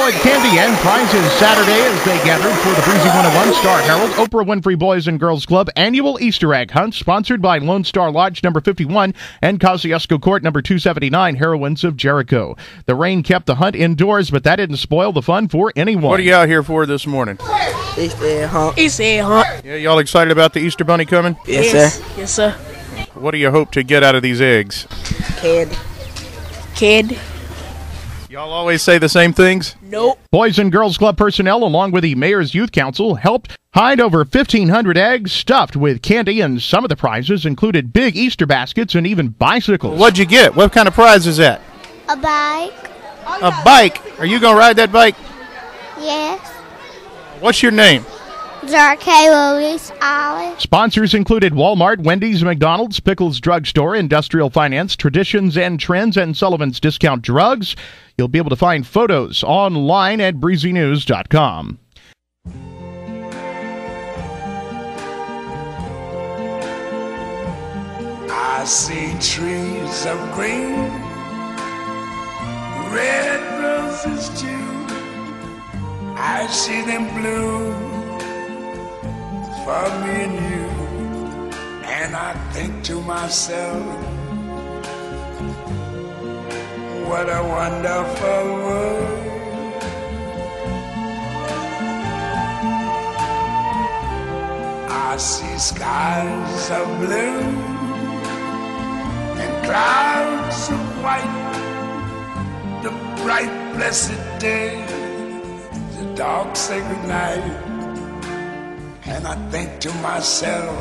Lloyd Candy and prizes Saturday as they gathered for the Breezy 101 Star Herald Oprah Winfrey Boys and Girls Club annual Easter egg hunt, sponsored by Lone Star Lodge number 51 and Kosciuszko Court number 279, Heroines of Jericho. The rain kept the hunt indoors, but that didn't spoil the fun for anyone. What are you out here for this morning? Easter egg hunt. Easter egg hunt. Yeah, y'all excited about the Easter Bunny coming? Yes, sir. Yes, sir. What do you hope to get out of these eggs? Candy. Kid. Y'all always say the same things? Nope. Boys and Girls Club personnel, along with the Mayor's Youth Council, helped hide over 1,500 eggs stuffed with candy, and some of the prizes included big Easter baskets and even bicycles. What'd you get? What kind of prize is that? A bike. A bike? Are you going to ride that bike? Yes. What's your name? Zarkay Louise Olive. Sponsors included Walmart, Wendy's, McDonald's, Pickles Drug Store, Industrial Finance, Traditions and Trends, and Sullivan's Discount Drugs. You'll be able to find photos online at breezynews.com. I see trees of green, red roses too. I see them bloom for me and you, and I think to myself, what a wonderful world. I see skies of blue and clouds of white, the bright blessed day, the dark sacred night. And I think to myself,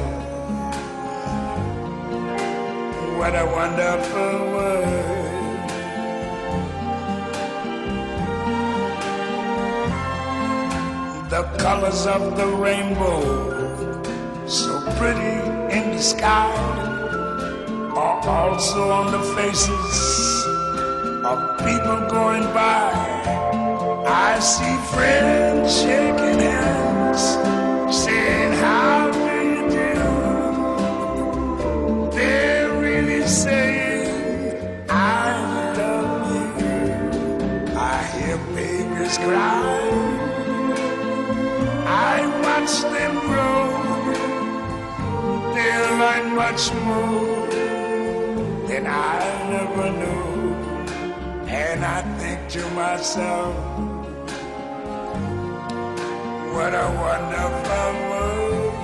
what a wonderful world. The colors of the rainbow, so pretty in the sky, are also on the faces of people going by. I see friends shaking hands, saying, how do you do? They're really saying, I love you. I hear babies cry, I watch them grow. They'll learn much more than I never knew. And I think to myself, what a wonderful world.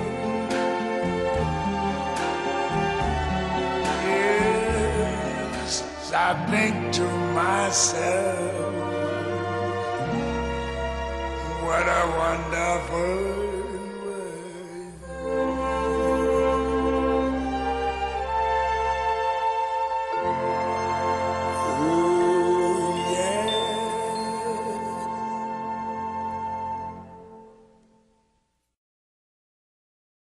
Yes, I think to myself, what a wonderful world.